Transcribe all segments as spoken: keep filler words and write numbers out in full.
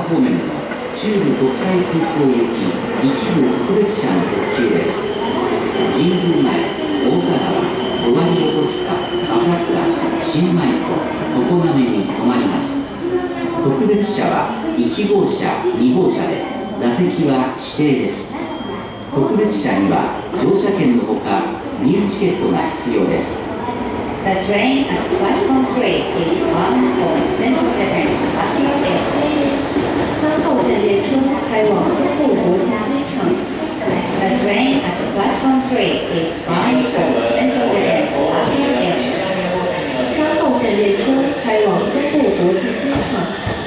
方面の中部国際空港行き一部特別車の特急です。神宮前、大田川、尾張横須賀、朝倉、新米湖、常滑に停まります。特別車はいち号車、に号車で座席は指定です。特別車には乗車券のほか入チケットが必要です。 The train at platform three is bound for Central Japan International Airport. 三号线列车开往中部国际机场。 The train at platform three is bound for Central Japan International Airport. 三号线列车开往中部国际机场。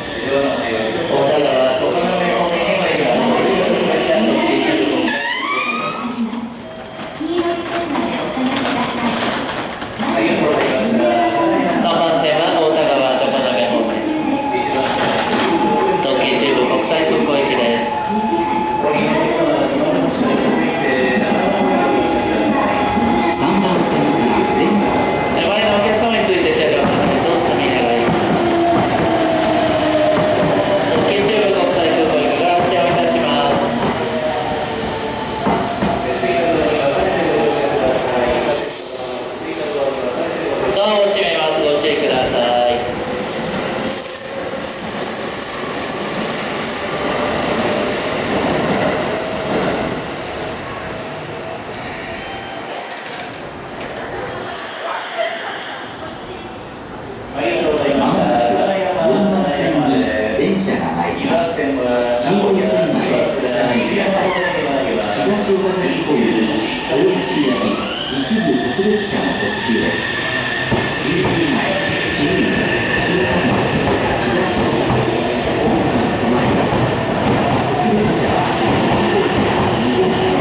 東岡崎方面の大橋行き一部特別車の特急です。神宮前、新入新神戸、東岡崎、大川に停まります。特別車はいち号車、に号車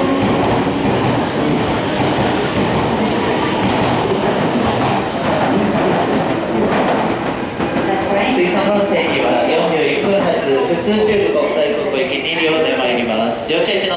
次さんばん線にはよんびょういっぷん発普通中部国際空港行きに両で参ります。乗車中の